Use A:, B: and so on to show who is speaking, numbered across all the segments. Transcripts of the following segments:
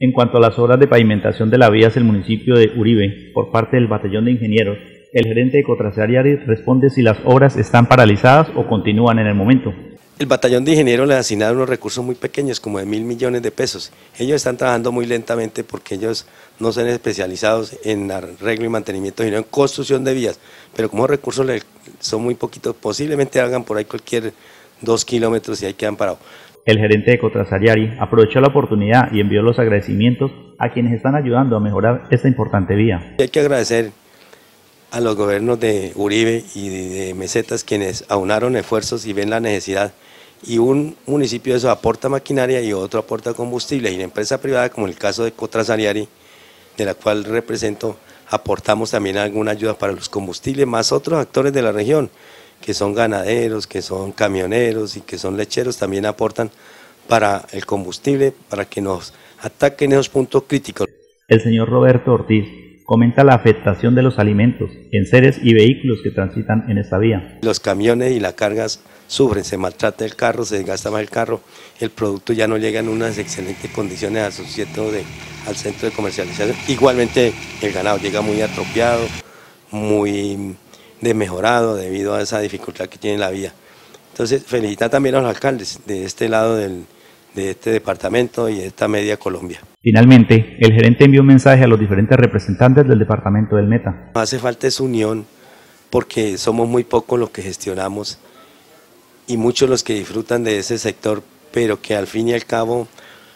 A: En cuanto a las obras de pavimentación de las vías del municipio de Uribe por parte del Batallón de Ingenieros, el gerente de Cotrasariari responde si las obras están paralizadas o continúan en el momento.
B: El Batallón de Ingenieros les asignaron unos recursos muy pequeños, como de 1.000 millones de pesos. Ellos están trabajando muy lentamente porque ellos no son especializados en arreglo y mantenimiento, sino en construcción de vías. Pero como los recursos son muy poquitos, posiblemente hagan por ahí cualquier 2 kilómetros y ahí quedan parados.
A: El gerente de Cotrasariari aprovechó la oportunidad y envió los agradecimientos a quienes están ayudando a mejorar esta importante vía.
B: Hay que agradecer a los gobiernos de Uribe y de Mesetas, quienes aunaron esfuerzos y ven la necesidad, y un municipio de eso aporta maquinaria y otro aporta combustible, y la empresa privada, como el caso de Cotrasariari, de la cual represento, aportamos también alguna ayuda para los combustibles, más otros actores de la región, que son ganaderos, que son camioneros y que son lecheros, también aportan para el combustible, para que nos ataquen esos puntos críticos.
A: El señor Roberto Ortiz comenta la afectación de los alimentos, enseres y vehículos que transitan en esta vía.
B: Los camiones y las cargas sufren, se maltrata el carro, se desgasta más el carro, el producto ya no llega en unas excelentes condiciones al centro de comercialización. Igualmente el ganado llega muy atropiado, muy desmejorado debido a esa dificultad que tiene la vía. Entonces felicitar también a los alcaldes de este lado de este departamento y de esta media Colombia.
A: Finalmente, el gerente envió un mensaje a los diferentes representantes del departamento del Meta.
B: Hace falta esa unión porque somos muy pocos los que gestionamos y muchos los que disfrutan de ese sector, pero que al fin y al cabo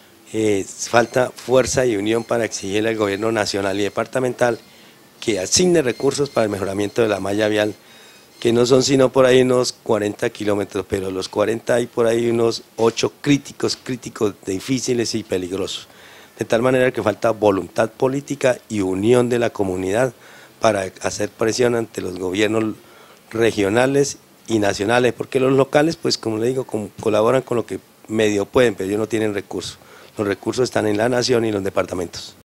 B: falta fuerza y unión para exigirle al gobierno nacional y departamental que asigne recursos para el mejoramiento de la malla vial, que no son sino por ahí unos 40 kilómetros, pero los 40 hay por ahí unos 8 críticos, difíciles y peligrosos. De tal manera que falta voluntad política y unión de la comunidad para hacer presión ante los gobiernos regionales y nacionales, porque los locales, pues como le digo, colaboran con lo que medio pueden, pero ellos no tienen recursos. Los recursos están en la nación y en los departamentos.